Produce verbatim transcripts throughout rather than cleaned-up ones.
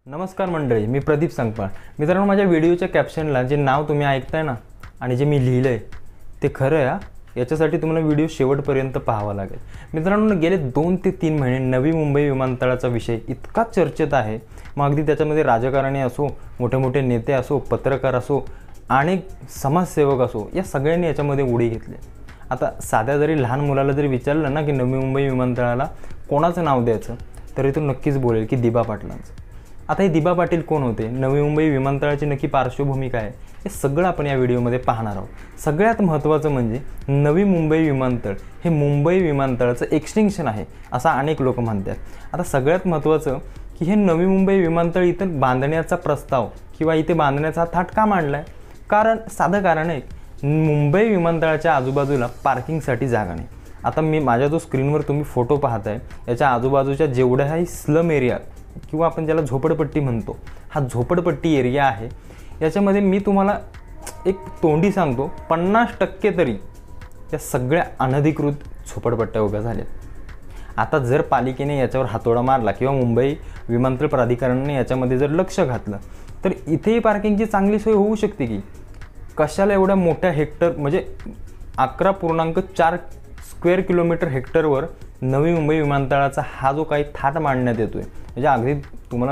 नमस्कार मंडळी, मी प्रदीप संगपाळ। मित्रांनो, माझ्या व्हिडिओच्या कॅप्शनला जे नाव तुम्ही ऐकताय ना आणि जे मी लिहिलंय ते खरं आहे। याच्यासाठी तुम्हाला व्हिडिओ शेवटपर्यंत पाहावा लागेल। मित्रांनो, गेले दोन ते तीन महिने नवी मुंबई विमानतळाचा विषय इतका चर्चेत आहे, मग अगदी त्याच्यामध्ये राजकारणी असो, मोठे मोठे नेते असो, पत्रकार असो, अनेक समाजसेवक असो, या सगळ्यांनी याच्यामध्ये उडी घेतली। आता साध्या जरी लहान मुलाला जरी विचारलं ना की नवी मुंबई विमानतळाला कोणाचं नाव द्यायचं, तरी तो नक्कीच बोलेल की दिबा पाटलांचं। आता हे दिबा पाटील कोण होते, नवी मुंबई विमानतळाची नक्की पार्श्वभूमी काय आहे, हे सगळं आपण या व्हिडिओमध्ये पाहणार आहोत। सगळ्यात महत्त्वाचं म्हणजे नवी मुंबई विमानतळ हे मुंबई विमानतळाचं एक्सटेन्शन आहे असं अनेक लोक म्हणतात। आता सगळ्यात महत्त्वाचं की हे नवी मुंबई विमानतळ इथं बांधण्याचा प्रस्ताव किंवा इथे बांधण्याचा थाट का मांडला आहे? कारण साधं कारण आहे, मुंबई विमानतळाच्या आजूबाजूला पार्किंगसाठी जागा नाही। आता मी माझ्या जो स्क्रीनवर तुम्ही फोटो पाहताय याच्या आजूबाजूच्या जेवढ्याही स्लम एरिया किंवा आपण ज्याला झोपडपट्टी म्हणतो, हा झोपडपट्टी एरिया आहे। याच्यामध्ये मी तुम्हाला एक तोंडी सांगतो, पन्नास टक्के तरी या सगळ्या अनधिकृत झोपडपट्ट्या उभ्या झाल्या। आता जर पालिकेने याच्यावर हातोडा मारला किंवा मुंबई विमानतळ प्राधिकरणाने याच्यामध्ये जर लक्ष घातलं तर इथेही पार्किंगची चांगली सोय होऊ शकते की कशाला एवढ्या मोठ्या हेक्टर म्हणजे अकरा पूर्णांक चार स्क्वेअर किलोमीटर हेक्टरवर नवी मुंबई विमानतळाचा हा जो काही थाट मांडण्यात येतोय, म्हणजे अगदी तुम्हाला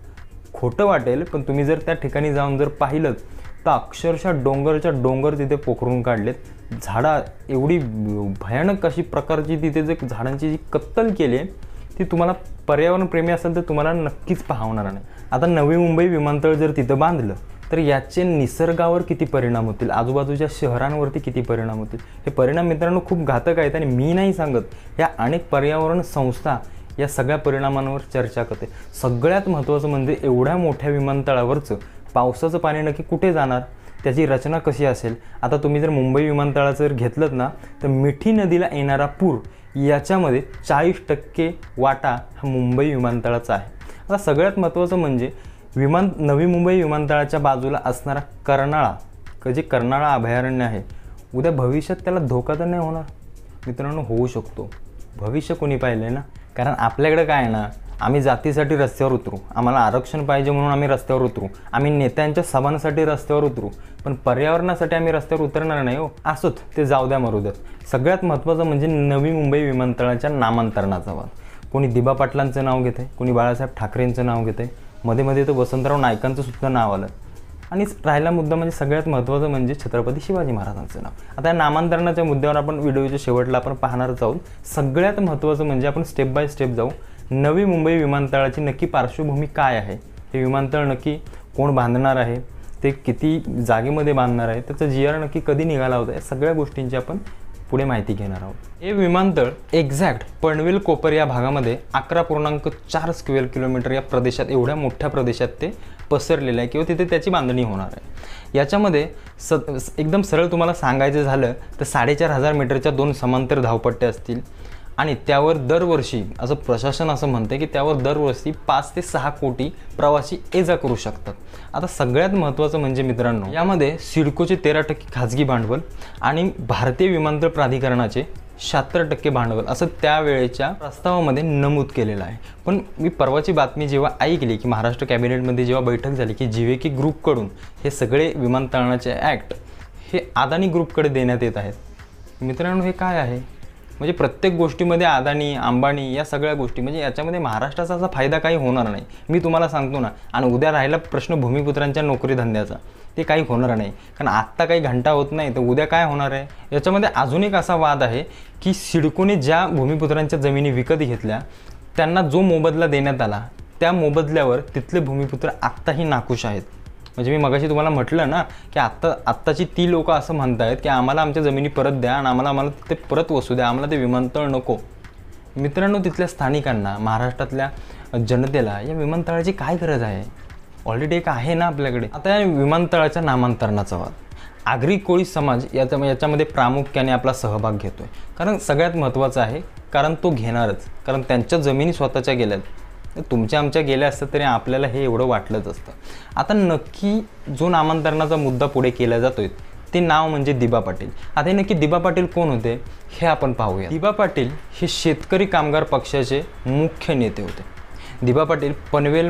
खोटं वाटेल, पण तुम्ही जर त्या ठिकाणी जाऊन जर पाहिलं तर अक्षरशः डोंगरच्या डोंगर तिथे पोखरून काढलेत। झाडा एवढी भयानक अशी प्रकारची तिथे जे झाडांची जी कत्तल केली आहे ती तुम्हाला पर्यावरण प्रेमी असेल तर तुम्हाला नक्कीच पाहणार नाही। आता नवी मुंबई विमानतळ जर तिथं बांधलं तर याचे निसर्गावर किती परिणाम होतील, आजूबाजूच्या शहरांवरती किती परिणाम होतील, हे परिणाम मित्रांनो खूप घातक आहेत। आणि मी नाही सांगत, या अनेक पर्यावरण संस्था या सगळ्या परिणामांवर चर्चा करते। सगळ्यात महत्त्वाचं म्हणजे एवढ्या मोठ्या विमानतळावरचं पावसाचं पाणी नक्की कुठे जाणार, त्याची रचना कशी असेल। आता तुम्ही जर मुंबई विमानतळाचं जर घेतलं ना तर मिठी नदीला येणारा पूर याच्यामध्ये चाळीस टक्के वाटा हा मुंबई विमानतळाचा आहे। आता सगळ्यात महत्त्वाचं म्हणजे विमान नवी मुंबई विमानतळाच्या बाजूला असणारा कर्नाळा, जे कर्नाळा अभयारण्य आहे, उद्या भविष्यात त्याला धोका तर नाही होणार? मित्रांनो, होऊ शकतो। भविष्य कोणी पाहिलं आहे ना, कारण आपल्याकडे काय आहे ना, आम्ही जातीसाठी रस्त्यावर उतरू, आम्हाला आरक्षण पाहिजे म्हणून आम्ही रस्त्यावर उतरू, आम्ही नेत्यांच्या सभांसाठी रस्त्यावर उतरू, पण पर्यावरणासाठी आम्ही रस्त्यावर उतरणार नाही हो। असोच ते जाऊ द्या, मरू द्यात। सगळ्यात महत्त्वाचं म्हणजे नवी मुंबई विमानतळाच्या नामांतरणाचा वाद। कोणी दिबा पाटलांचं नाव घेत आहे, कोणी बाळासाहेब ठाकरेंचं नाव घेत आहे, मध्ये मध्ये तर वसंतराव नाईकांचं सुद्धा नाव आलं। आणि राहिला मुद्दा म्हणजे सगळ्यात महत्त्वाचं म्हणजे छत्रपती शिवाजी महाराजांचं नाव। आता या नामांतरणाच्या मुद्द्यावर आपण व्हिडिओच्या शेवटला आपण पाहणारच आहोत। सगळ्यात महत्त्वाचं म्हणजे आपण स्टेप बाय स्टेप जाऊ, नवी मुंबई विमानतळाची नक्की पार्श्वभूमी काय आहे, हे विमानतळ नक्की कोण बांधणार आहे, ते किती जागेमध्ये बांधणार आहे, त्याचा जी आर नक्की कधी निघाला होता, या सगळ्या गोष्टींची आपण पुढे माहिती घेणार आहोत। हे विमानतळ एक्झॅक्ट पनवेल कोपर या भागामध्ये अकरा पूर्णांक चार स्क्वेअर किलोमीटर या प्रदेशात, एवढ्या मोठ्या प्रदेशात ते पसरलेलं आहे किंवा तिथे त्याची बांधणी होणार आहे। याच्यामध्ये स एकदम सरळ तुम्हाला सांगायचं झालं तर साडेचार हजार मीटरच्या दोन समांतर धावपट्ट्या असतील आणि त्यावर दरवर्षी असं प्रशासन असं म्हणते की त्यावर दरवर्षी पाच ते सहा कोटी प्रवासी ये जा करू शकतात। आता सगळ्यात महत्त्वाचं म्हणजे मित्रांनो, यामध्ये सिडकोचे तेरा टक्के खाजगी भांडवल आणि भारतीय विमानतळ प्राधिकरणाचे शहात्तर टक्के भांडवल असं त्यावेळेच्या प्रस्तावामध्ये नमूद केलेलं आहे। पण मी परवाची बातमी जेव्हा ऐकली की महाराष्ट्र कॅबिनेटमध्ये जेव्हा बैठक झाली की जीवेकी ग्रुपकडून हे सगळे विमानतळाचे ॲक्ट हे अदानी ग्रुपकडे देण्यात येत आहेत। मित्रांनो, हे काय आहे? म्हणजे प्रत्येक गोष्टीमध्ये अदानी अंबानी या सगळ्या गोष्टी, म्हणजे याच्यामध्ये महाराष्ट्राचा असा फायदा काही होणार नाही, मी तुम्हाला सांगतो ना। आणि उद्या राहिला प्रश्न भूमिपुत्रांच्या नोकरी धंद्याचा, ते काही होणार नाही, कारण आत्ता काही घंटा होत नाही तर उद्या काय होणार आहे। याच्यामध्ये अजून एक असा वाद आहे की सिडकोने ज्या भूमिपुत्रांच्या जमिनी विकत घेतल्या त्यांना जो मोबदला देण्यात आला त्या मोबदल्यावर तिथले भूमिपुत्र आत्ताही नाखुश आहेत। म्हणजे मी मगाशी तुम्हाला म्हटलं ना की आत्ता आत्ताची ती लोक असं म्हणत आहेत की आम्हाला आमच्या जमिनी परत द्या आणि आम्हाला आम्हाला ते परत वसू द्या, आम्हाला ते विमानतळ नको। मित्रांनो, तिथल्या स्थानिकांना, महाराष्ट्रातल्या जनतेला या विमानतळाची काय गरज आहे? ऑलरेडी एक आहे ना आपल्याकडे। आता या विमानतळाच्या नामांतरणाचा वाद, आगरी कोळी समाज याच्या याच्यामध्ये प्रामुख्याने आपला सहभाग घेतोय, कारण सगळ्यात महत्त्वाचं आहे, कारण तो घेणारच, कारण त्यांच्या जमिनी स्वतःच्या गेल्यात, तुमच्या आमच्या गेल्या असतात तरी आपल्याला हे एवढं वाटलंच असतं। आता नक्की जो नामांतरणाचा मुद्दा पुढे केला जातोय ते नाव म्हणजे दिबा पाटील। आता नक्की दिबा पाटील कोण होते हे आपण पाहूया। दिबा पाटील हे शेतकरी कामगार पक्षाचे मुख्य नेते होते। दिबा पाटील पनवेल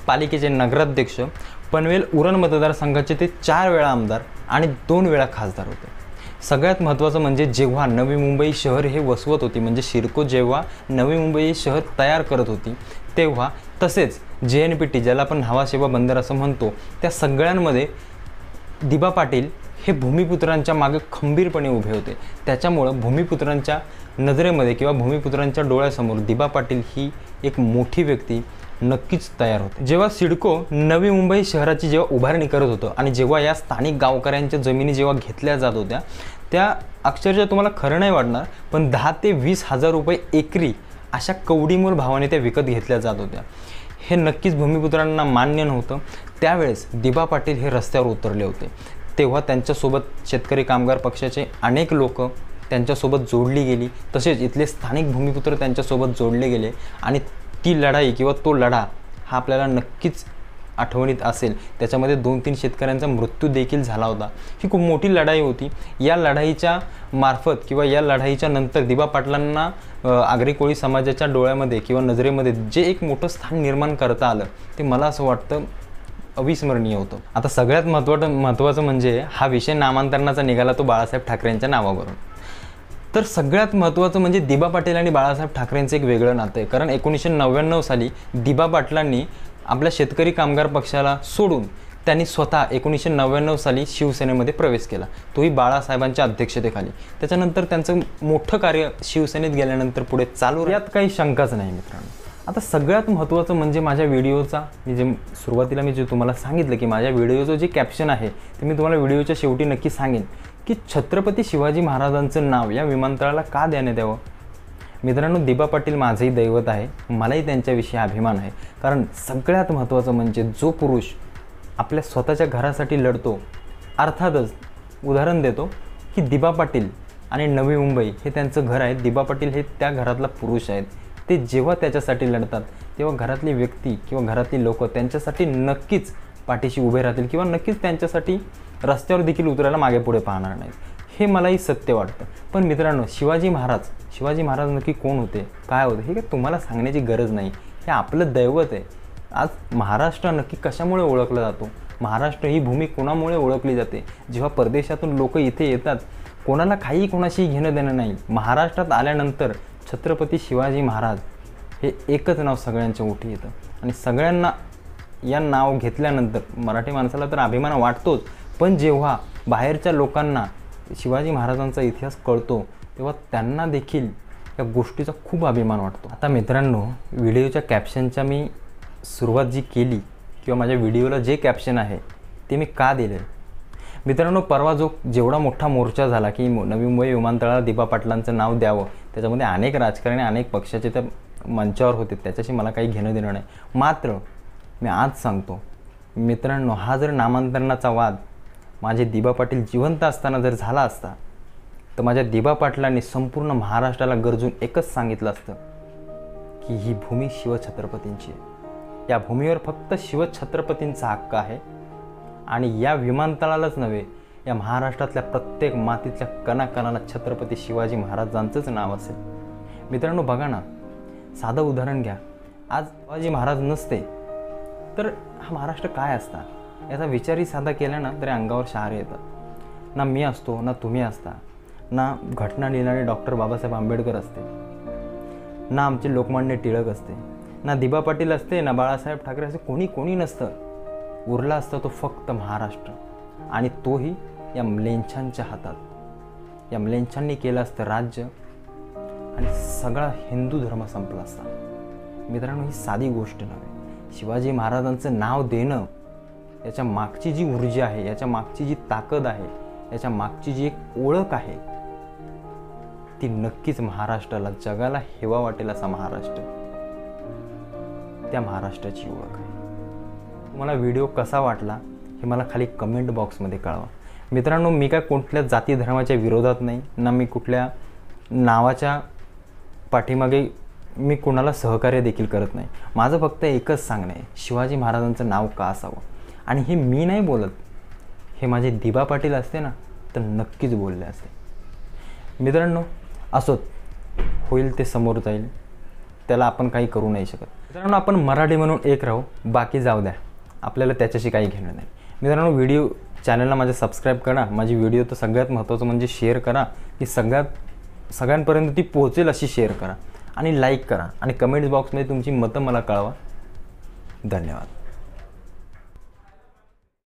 पालिकेचे नगराध्यक्ष, पनवेल उरण मतदारसंघाचे ते चार वेळा आमदार आणि दोन वेळा खासदार होते. सगळ्यात महत्त्वाचं म्हणजे जेव्हा नवी मुंबई शहर हे वसवत होती, म्हणजे सिडको जेव्हा नवी मुंबई शहर तयार करत होती तेव्हा, तसेच जे एन पी टी ज्याला आपण हवासेवा बंदर असं म्हणतो, त्या सगळ्यांमध्ये दिबा पाटील हे भूमिपुत्रांच्या मागे खंबीरपणे उभे होते. त्याच्यामुळं भूमिपुत्रांच्या नजरेमध्ये किंवा भूमिपुत्रांच्या डोळ्यासमोर दिबा पाटील ही एक मोठी व्यक्ती नक्कीच तयार होते. जेव्हा सिडको नवी मुंबई शहराची जेव्हा उभारणी करत होतं आणि जेव्हा या स्थानिक गावकऱ्यांच्या जमिनी जेव्हा घेतल्या जात होत्या, त्या अक्षरशः तुम्हाला खरं नाही वाटणार, पण दहा ते वीस हजार रुपये एकरी अशा कवडीमोल भावाने त्या विकत घेतल्या जात होत्या. हे नक्कीच भूमिपुत्रांना मान्य नव्हतं. त्यावेळेस दिबा पाटील हे रस्त्यावर उतरले होते. तेव्हा त्यांच्यासोबत शेतकरी कामगार पक्षाचे अनेक लोक त्यांच्यासोबत जोडली गेली, तसेच इथले स्थानिक भूमिपुत्र त्यांच्यासोबत जोडले गेले आणि ती लढाई किंवा तो लढा हा आपल्याला नक्कीच आठवणीत असेल. त्याच्यामध्ये दोन तीन शेतकऱ्यांचा मृत्यू देखील झाला होता. ही खूप मोठी लढाई होती. या लढाईच्या मार्फत किंवा या लढाईच्या नंतर दिबा पाटलांना आगरी कोळी समाजाच्या डोळ्यामध्ये किंवा नजरेमध्ये जे एक मोठं स्थान निर्माण करता आलं, ते मला असं वाटतं अविस्मरणीय होतं. आता सगळ्यात महत्त्वाचं महत्त्वाचं म्हणजे हा विषय नामांतरणाचा निघाला तो बाळासाहेब ठाकरेंच्या नावावरून. तर सगळ्यात महत्त्वाचं म्हणजे दिबा पाटील आणि बाळासाहेब ठाकरेंचं एक वेगळं नातं आहे. कारण एकोणीसशे नव्याण्णव साली दिबा पाटलांनी आपल्या शेतकरी कामगार पक्षाला सोडून त्यांनी स्वतः एकोणीसशे नव्याण्णव साली शिवसेनेमध्ये प्रवेश केला, तोही बाळासाहेबांच्या अध्यक्षतेखाली. त्याच्यानंतर त्यांचं मोठं कार्य शिवसेनेत गेल्यानंतर पुढे चालू, यात काही शंकाच नाही मित्रांनो. आता सगळ्यात महत्त्वाचं म्हणजे माझ्या व्हिडिओचा, मी जे सुरुवातीला मी जे तुम्हाला सांगितलं की माझ्या व्हिडिओचं जे कॅप्शन आहे ते मी तुम्हाला व्हिडिओच्या शेवटी नक्की सांगेन की छत्रपती शिवाजी महाराजांचं नाव या विमानतळाला का देण्यात यावं. मित्रांनो, दिबा पाटील माझंही दैवत आहे, मलाही त्यांच्याविषयी अभिमान आहे. कारण सगळ्यात महत्त्वाचं म्हणजे जो पुरुष आपल्या स्वतःच्या घरासाठी लढतो, अर्थातच उदाहरण देतो की दिबा पाटील आणि नवी मुंबई हे त्यांचं घर आहे. दिबा पाटील हे त्या घरातला पुरुष आहेत. ते जेव्हा त्याच्यासाठी लढतात तेव्हा घरातली व्यक्ती किंवा घरातली लोक त्यांच्यासाठी नक्कीच पाठीशी उभे राहतील किंवा नक्कीच त्यांच्यासाठी रस्त्यावर देखील उतरायला मागे पुढे पाहणार नाहीत. हे मलाही सत्य वाटतं. पण मित्रांनो, शिवाजी महाराज शिवाजी महाराज नक्की कोण होते, काय होते, हे काय तुम्हाला सांगण्याची गरज नाही. हे आपलं दैवत आहे. आज महाराष्ट्र नक्की कशामुळे ओळखला जातो, महाराष्ट्र ही भूमी कोणामुळे ओळखली जाते. जेव्हा परदेशातून लोक इथे येतात, कोणाला काही कोणाशी घेणं देणं नाही. महाराष्ट्रात आल्यानंतर छत्रपती शिवाजी महाराज हे एकच नाव सगळ्यांच्या ओठी येतं आणि सगळ्यांना या नाव घेतल्यानंतर मराठी माणसाला तर अभिमान वाटतोच, पण जेव्हा बाहेरच्या लोकांना शिवाजी महाराजांचा इतिहास कळतो तेव्हा त्यांना देखील या गोष्टीचा खूप अभिमान वाटतो. आता मित्रांनो, व्हिडिओच्या कॅप्शनच्या मी सुरुवात जी केली किंवा माझ्या व्हिडिओला जे कॅप्शन आहे ते मी का दिले. मित्रांनो, परवा जो जेवढा मोठा मोर्चा झाला की नवी मुंबई विमानतळाला दिबा पाटलांचं नाव द्यावं, त्याच्यामध्ये अनेक राजकारणी अनेक पक्षाचे त्या मंचावर होते, त्याच्याशी मला काही घेणं देणं नाही. मात्र मी आज सांगतो मित्रांनो, हा जर नामांतरणाचा वाद माझे दिबा पाटील जिवंत असताना जर झाला असता तर माझ्या दिबा पाटलांनी संपूर्ण महाराष्ट्राला गरजून एकच सांगितलं असतं की ही भूमी शिवछत्रपतींची आहे. या भूमीवर फक्त शिवछत्रपतींचा हक्क आहे आणि या विमानतळालाच नव्हे, या महाराष्ट्रातल्या प्रत्येक मातीतल्या कणाकणाला छत्रपती शिवाजी महाराजांचंच नाव असेल. मित्रांनो बघा ना, साधं उदाहरण घ्या. आज शिवाजी महाराज नसते तर हा महाराष्ट्र काय असता, याचा विचारही साधा केला ना तरी अंगावर शहारे येतात. ना मी असतो, ना तुम्ही असता, ना घटना लिहिणारे डॉक्टर बाबासाहेब आंबेडकर असते, ना आमचे लोकमान्य टिळक असते, ना दिबा पाटील असते, ना बाळासाहेब ठाकरे असते. कोणी कोणी नसतं. उरला असता तो फक्त महाराष्ट्र आणि तोही या म्लेच्छांच्या हातात. या म्लेच्छांनी केलं असतं राज्य आणि सगळा हिंदू धर्म संपला असता. मित्रांनो, ही साधी गोष्ट नव्हे. शिवाजी महाराजांचं नाव देणं, याच्या मागची जी ऊर्जा आहे, याच्या मागची जी ताकद आहे, याच्या मागची जी एक ओळख आहे, ती नक्कीच महाराष्ट्राला, जगाला हेवा वाटेल असा महाराष्ट्र, त्या महाराष्ट्राची ओळख आहे. तुम्हाला व्हिडिओ कसा वाटला हे मला खाली कमेंट बॉक्समध्ये कळवा. मित्रांनो, मी काय कुठल्या जाती धर्माच्या विरोधात नाही, ना मी कुठल्या नावाच्या पाठीमागे मी कुणाला सहकार्य देखील करत नाही. माझं फक्त एकच सांगणं आहे, शिवाजी महाराजांचं नाव का असावं. आणि हे मी नाही बोलत, हे माझे दिबा पाटील असते ना तर नक्कीच बोलले असते. मित्रांनो, असोत, होईल ते समोर जाईल, त्याला आपण काही करू नाही शकत. मित्रांनो आपण मराठी म्हणून एक राहू, बाकी जाऊ द्या, आपल्याला त्याच्याशी काही घेणं नाही. मित्रांनो व्हिडिओ चॅनलला माझ्या सबस्क्राईब करा. माझी व्हिडिओ तर सगळ्यात महत्त्वाचं म्हणजे शेअर करा, की सगळ्यात सगळ्यांपर्यंत ती पोहोचेल अशी शेअर करा आणि लाईक करा आणि कमेंट्स बॉक्समध्ये तुमची मतं मला कळवा. धन्यवाद.